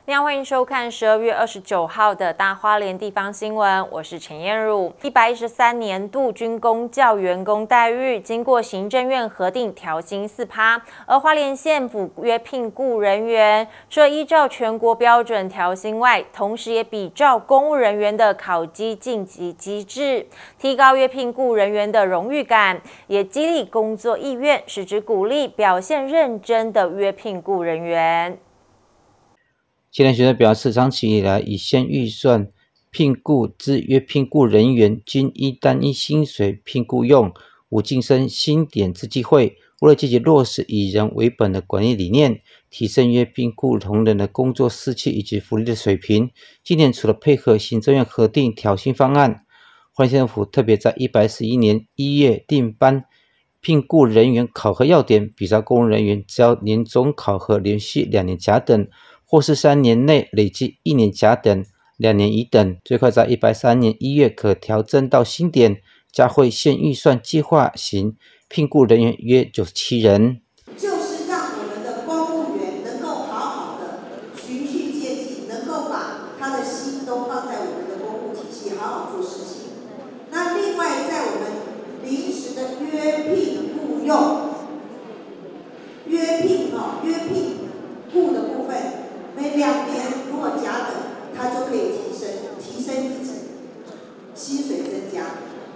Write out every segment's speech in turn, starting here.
大家欢迎收看12月29号的大花莲地方新闻，我是陈燕茹。113年度军公教员工待遇经过行政院核定调薪4%，而花莲县府约聘雇人员，除了依照全国标准调薪外，同时也比照公务人员的考绩晋级机制，提高约聘雇人员的荣誉感，也激励工作意愿，使之鼓励表现认真的约聘雇人员。 青年学者表示，长期以来以县预算聘雇之约聘雇人员均依单一薪水聘雇用，无晋升薪点之机会。为了积极落实以人为本的管理理念，提升约聘雇同仁的工作士气以及福利的水平，今年除了配合行政院核定调薪方案，花莲县政府特别在111年1月定颁聘雇人员考核要点，比照公务人员只要年终考核连续2年甲等，或是3年内累计1年甲等、2年乙等，最快在130年1月可调整到新点，加惠县预算计划型聘雇人员约97人。 就是让我们的公务员能够好好的循序渐进，能够把他的心都放在我们的公务体系，好好做事情。那另外，在我们临时的约聘雇用、约聘雇的部分，每2年如果甲等，它就可以提升1级，薪水增加，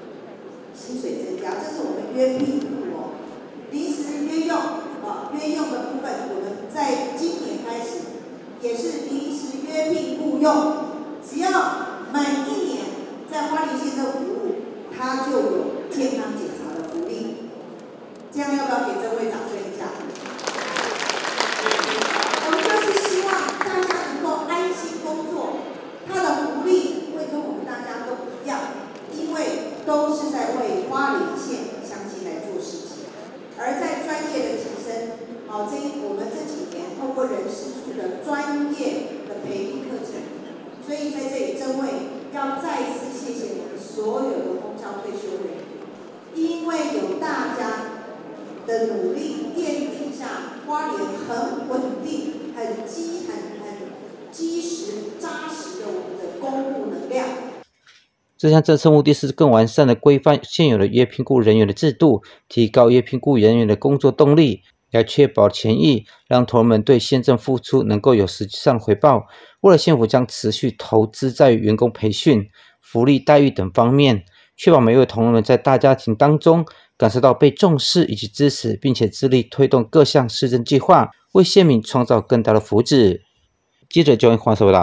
这是我们约聘雇哦。临时约用约用的部分，我们在今年开始也是临时约聘雇用，只要满1年在花莲县政府服务，它就有健康检查的福利。这样要不要给这位掌声一下？我们就是希望大家能够安心工作，它的福利会跟我们大家都一样，因为都是在为花莲县乡亲来做事情。而在专业的提升，我们这几年透过人事处的专业的培育课程，所以在这里真为要再次谢谢我们所有的公教退休人员，因为有大家的努力，奠定下花莲很稳定、很基石、扎实的我们的公务能量。 这项政策目的是更完善的规范现有的约聘雇人员的制度，提高约聘雇人员的工作动力，来确保权益，让同仁们对县政付出能够有实际上回报。为了县府将持续投资在于员工培训、福利待遇等方面，确保每位同仁们在大家庭当中感受到被重视以及支持，并且致力推动各项施政计划，为县民创造更大的福祉。记者焦云华收到。